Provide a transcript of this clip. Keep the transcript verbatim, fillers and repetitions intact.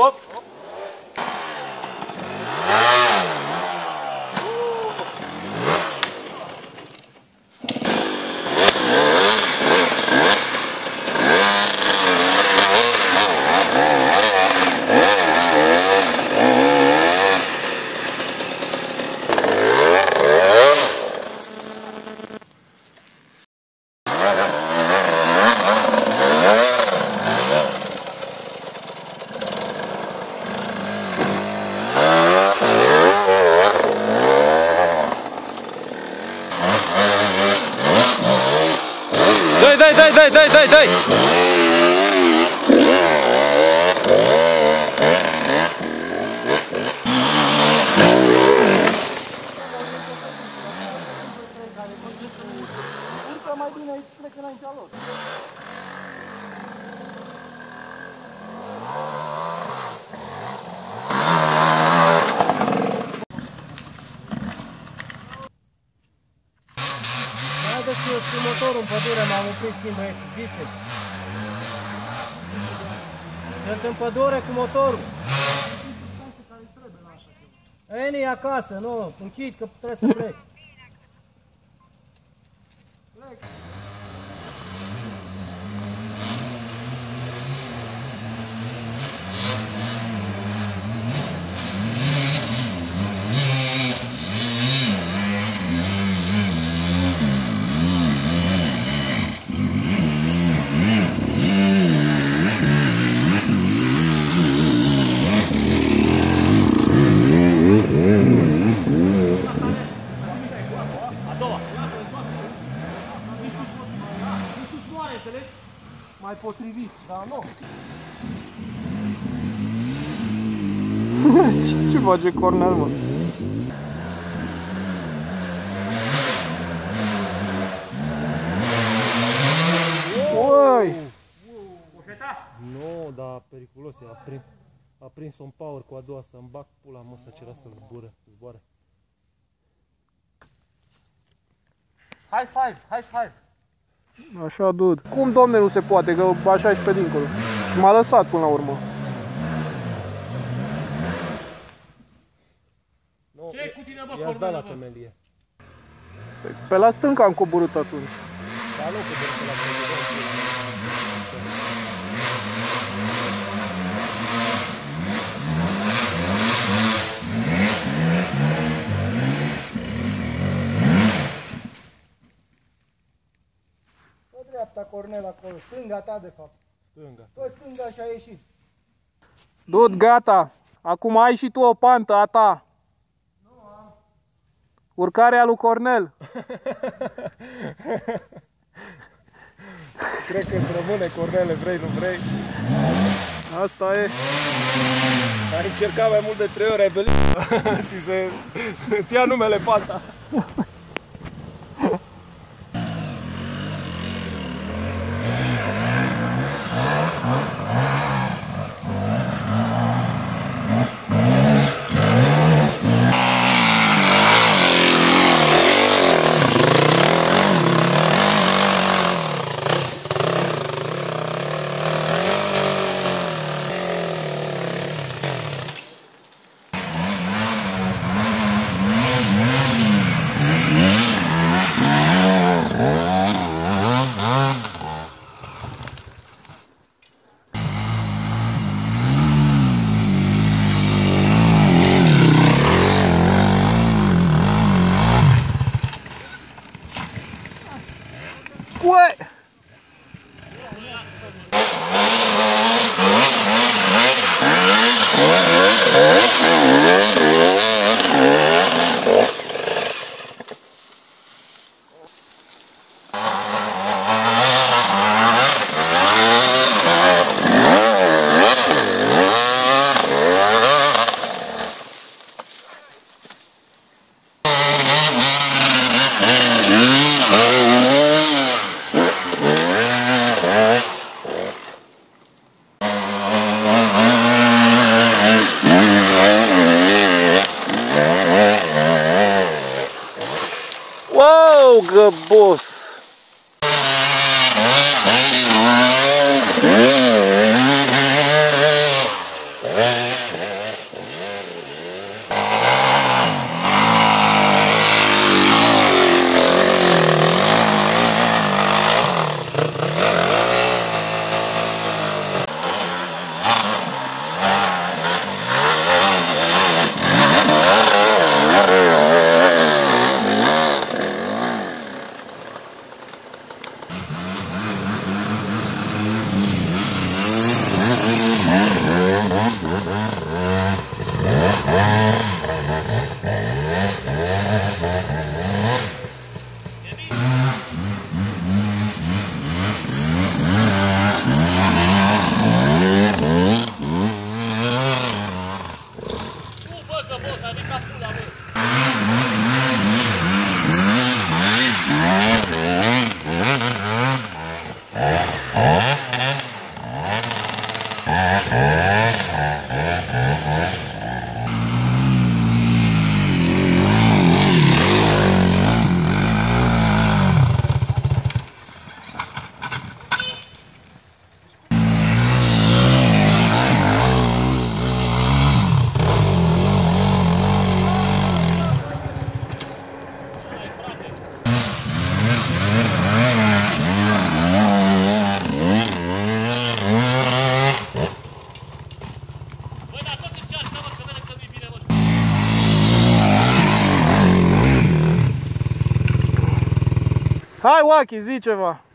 Hop! Dai, dai, dai, dai, dai, dai, dai! Urcă mai bine aici, plecă înaintea lor. Haideți că eu cu motorul în pădure, m-am oprit timp, băieți, ziceți. Sunt în pădure cu motorul. Eni e acasă, nu, închid că trebuie să plec. Plec. Mai potrivit, dar nu. Ce face Cornel, mă? Uai! Nu, dar periculos e, a prins, a prins un power cu a doua să-mi bag pula mă ăsta ce era să zboare, zboare. High five, high five! Așa, dude. Cum, domne, nu se poate, că așa și pe dincolo. Și m-a lăsat până la urmă. Ce-i cu tine, bă, i-ați dat la Cornel, bă? temelie. Pe la stânga am coborât atunci. Dar nu coborât pe la temelie. Dreapta, Cornel, acolo, stânga ta de fapt. Stânga. Tot stânga și a ieșit. Dude, gata. Acum ai și tu o pantă a ta. Nu am. Urcarea lui Cornel. Cred că îți rămâne, Cornele, vrei, nu vrei. Asta e. Ai încercat mai mult de trei ori, ai venit. Ți se... Îți ia numele panta. Uai! Wow, găbos! Yeah. Hai, Wachi, zi ceva.